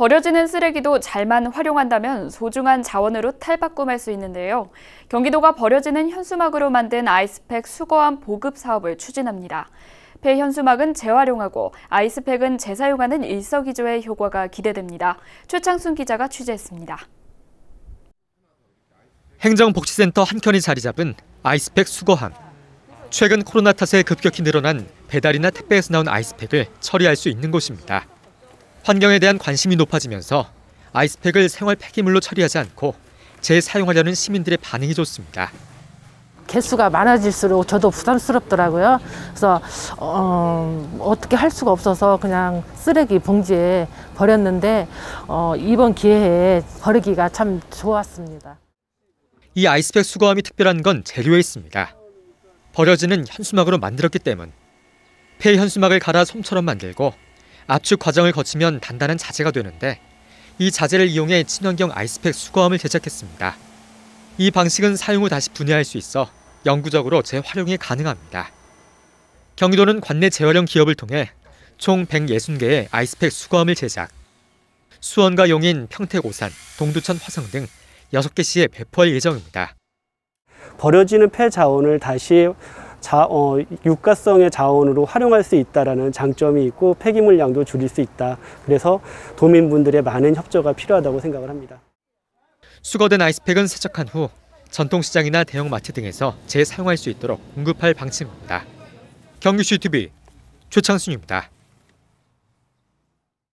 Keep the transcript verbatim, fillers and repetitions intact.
버려지는 쓰레기도 잘만 활용한다면 소중한 자원으로 탈바꿈할 수 있는데요. 경기도가 버려지는 현수막으로 만든 아이스팩 수거함 보급 사업을 추진합니다. 폐현수막은 재활용하고 아이스팩은 재사용하는 일석이조의 효과가 기대됩니다. 최창순 기자가 취재했습니다. 행정복지센터 한켠이 자리 잡은 아이스팩 수거함. 최근 코로나 탓에 급격히 늘어난 배달이나 택배에서 나온 아이스팩을 처리할 수 있는 곳입니다. 환경에 대한 관심이 높아지면서 아이스팩을 생활 폐기물로 처리하지 않고 재사용하려는 시민들의 반응이 좋습니다. 개수가 많아질수록 저도 부담스럽더라고요. 그래서 어, 어떻게 할 수가 없어서 그냥 쓰레기 봉지에 버렸는데 어, 이번 기회에 버리기가 참 좋았습니다. 이 아이스팩 수거함이 특별한 건 재료에 있습니다. 버려지는 현수막으로 만들었기 때문. 폐 현수막을 갈아 솜처럼 만들고 압축 과정을 거치면 단단한 자재가 되는데 이 자재를 이용해 친환경 아이스팩 수거함을 제작했습니다. 이 방식은 사용 후 다시 분해할 수 있어 영구적으로 재활용이 가능합니다. 경기도는 관내 재활용 기업을 통해 총 백육십 개의 아이스팩 수거함을 제작. 수원과 용인, 평택, 오산, 동두천, 화성 등 여섯 개 시에 배포할 예정입니다. 버려지는 폐 자원을 다시 자, 어, 유가성의 자원으로 활용할 수 있다는 장점이 있고 폐기물 양도 줄일 수 있다. 그래서 도민분들의 많은 협조가 필요하다고 생각을 합니다. 수거된 아이스팩은 세척한 후 전통시장이나 대형마트 등에서 재사용할 수 있도록 공급할 방침입니다. 경기시 티비 최창순입니다.